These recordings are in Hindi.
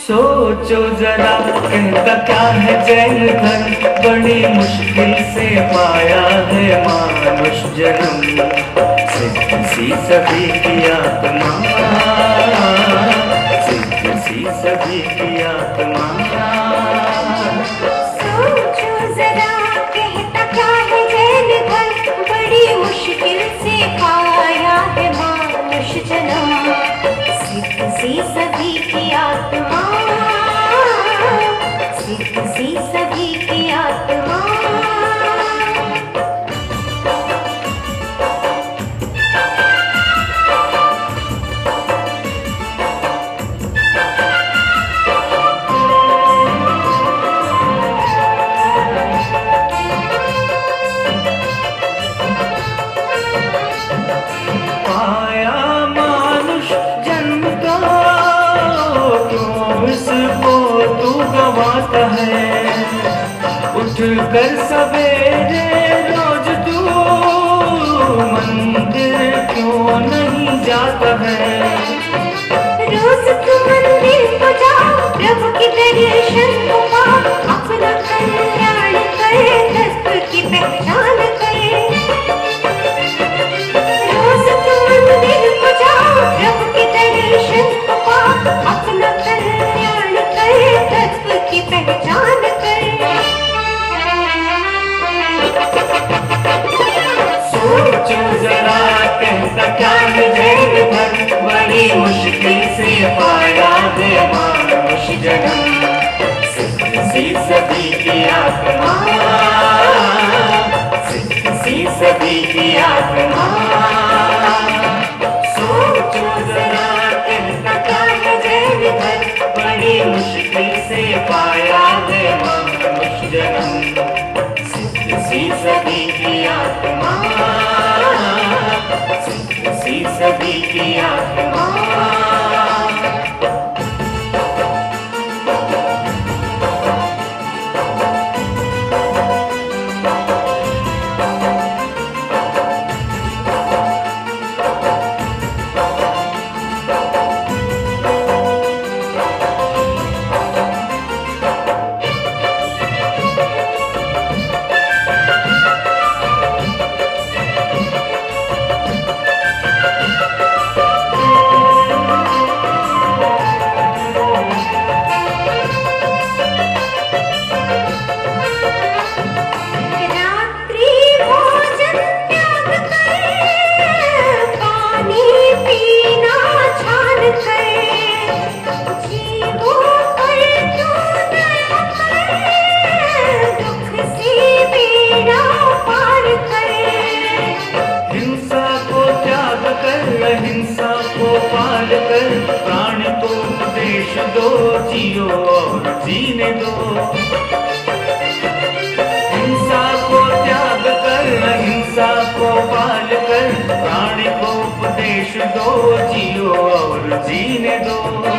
सोचो जरा कहता क्या है जैन धर्म, बड़ी मुश्किल से पाया है मानुष जन्म। सिद्ध सी सभी की आत्मा, सिद्ध सी सभी की आत्मा। सोचो जरा कहता क्या है जैन धर्म, बड़ी मुश्किल से पाया है मानुष जन्म। सिद्ध सी सभी की आत्मा, सिद्ध सी सभी की आत्मा। पाया मानुष जन्म का क्यों इसको तू गवाता है। उठ कर सवेरे रोज तू मंदिर क्यों नहीं जाता है। रोज तू मंदिर को जाओ, प्रभु की दर्शन को पाओ, अपना कल्याण करे, तत्व की पहचान करे। रोज तू मंदिर को जाओ, प्रभु की दर्शन को पाओ, अपना कल्याण करे, तत्व की पहचान करे। सोचो जरा कहता क्या है जैन धर्म, बड़ी मुश्किल से पाया है मानुष जन्म। सिद्ध सी सभी की आत्मा, सिद्ध सी सभी की आत्मा। सोचो जरा कहता क्या है जैन धर्म, बड़ी मुश्किल से पाया है मानुष जन्म। सिद्ध सी सभी की आत्मा, सिद्ध सी सभी की आत्मा। रात्रि भोजन त्याग कर, पानी पीना छान कर, जीवों पर तू दया कर, दुख से बेड़ा पार कर। हिंसा को त्याग कर, अहिंसा को पाल कर, प्राण को उपदेश दो, जियो और जीने दो। हिंसा को त्याग कर, अहिंसा को पाल कर, प्राण को उपदेश दो, जियो और जीने दो।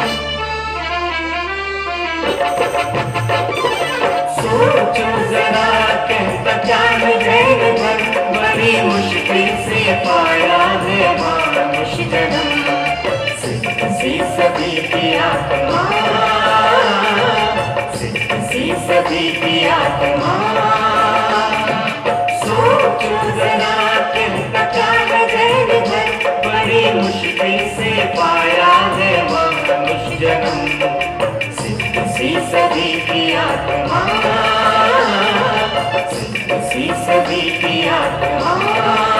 सोचो जरा कहता क्या है जैन धर्म, बड़ी मुश्किल से पाया है मानुष जन्म। सिद्ध सी सभी की आत्मा, सिद्ध सी सभी की आत्मा। सोचो जरा कहता क्या है जैन धर्म, बड़ी मुश्किल से पाया है मानुष जन्म। सिद्ध सी सभी की आत्मा, सिद्ध सी सभी की आत्मा।